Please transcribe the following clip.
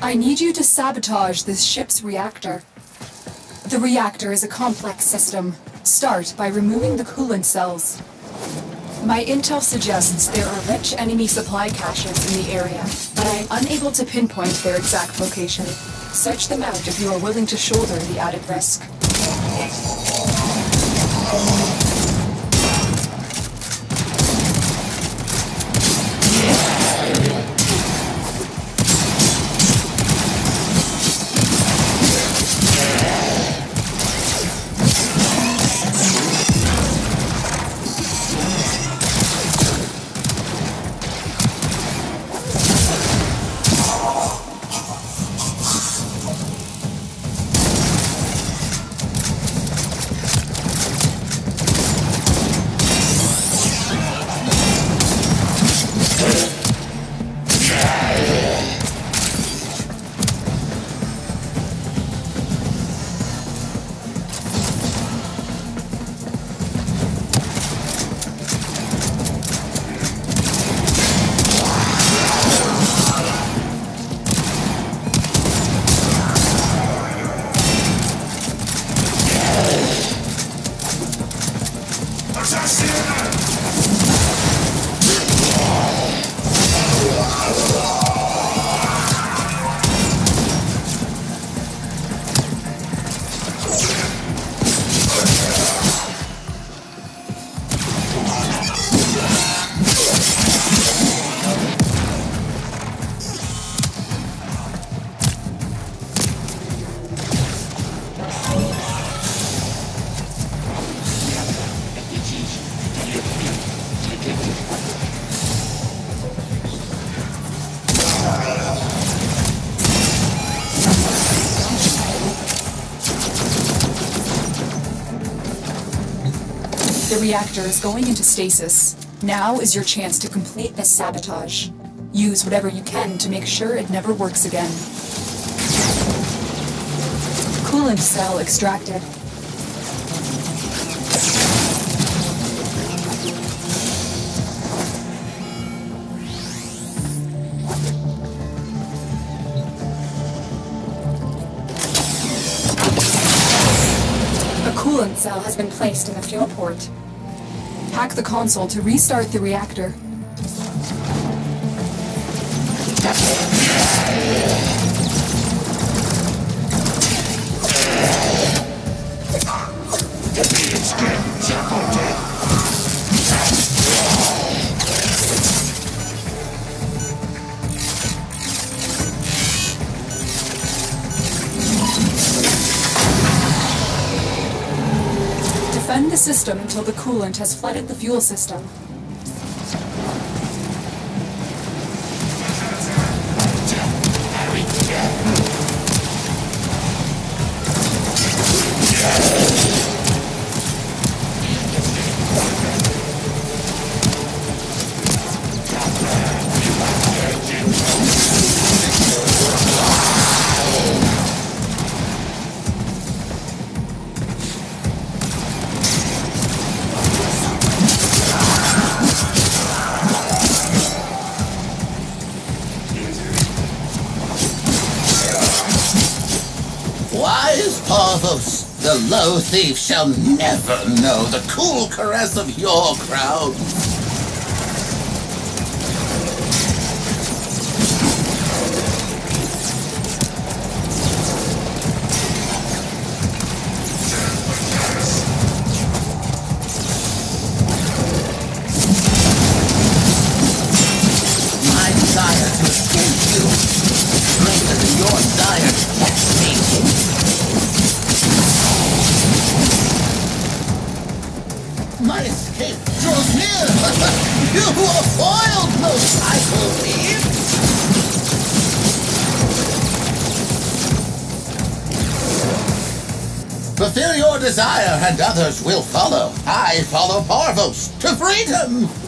I need you to sabotage this ship's reactor. The reactor is a complex system. Start by removing the coolant cells. My intel suggests there are rich enemy supply caches in the area, but I am unable to pinpoint their exact location. Search them out if you are willing to shoulder the added risk. The reactor is going into stasis. Now is your chance to complete this sabotage. Use whatever you can to make sure it never works again. Coolant cell extracted. A coolant cell has been placed in the fuel port. Hack the console to restart the reactor. Defend the system until the coolant has flooded the fuel system. Parvos, the low thief shall never know the cool caress of your crown. My desire to escape you is greater than your desire to catch me. My escape draws near! You are foiled, most idle thief! Fulfill your desire and others will follow. I follow Parvos to freedom!